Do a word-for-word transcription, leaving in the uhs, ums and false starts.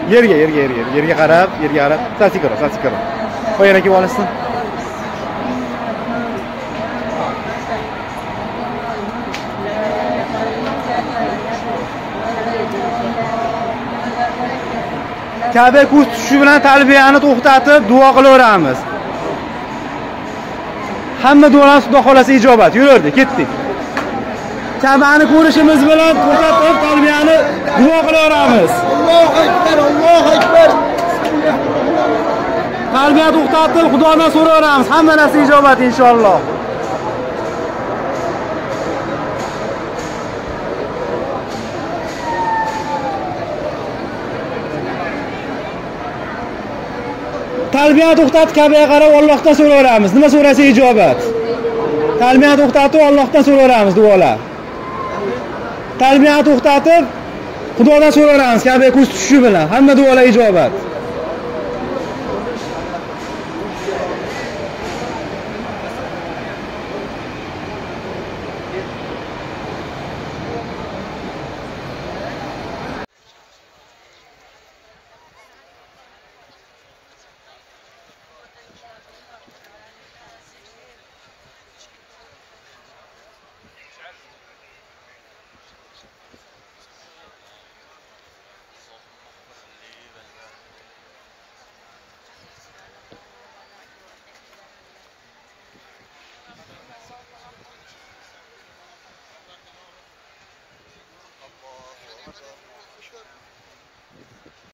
Yerga, yerga, yerga, yerga qarab, yerga qarab. Sasi karo, sasi karo. Qo'yana kelib olasiz. Kabe ko'z tushishi bilan talbiyani to'xtatib duo qilaveramiz. Hamma duolarimiz Xudo xolasa ijobat. Yuraverdik, ketdik. Kabani ko'rishimiz bilan to'xtatib talbiyani duo qilaveramiz. Allohu akbar, Allohu akbar. Talbiya to'xtatib Xudodan so'raveramiz. Hamma narsa ijobat inshaalloh. Talbiya to'xtatib Kabe'ga qarab Allohdan so'raveramiz. Nima so'rasa ijobat. Talbiya to'xtatib Allohdan so'raveramiz duolar. Talbiya to'xtatib Xudodan so'raveramiz Kabe'ga ko'z tushishi bilan. Hamma duolar ijobat.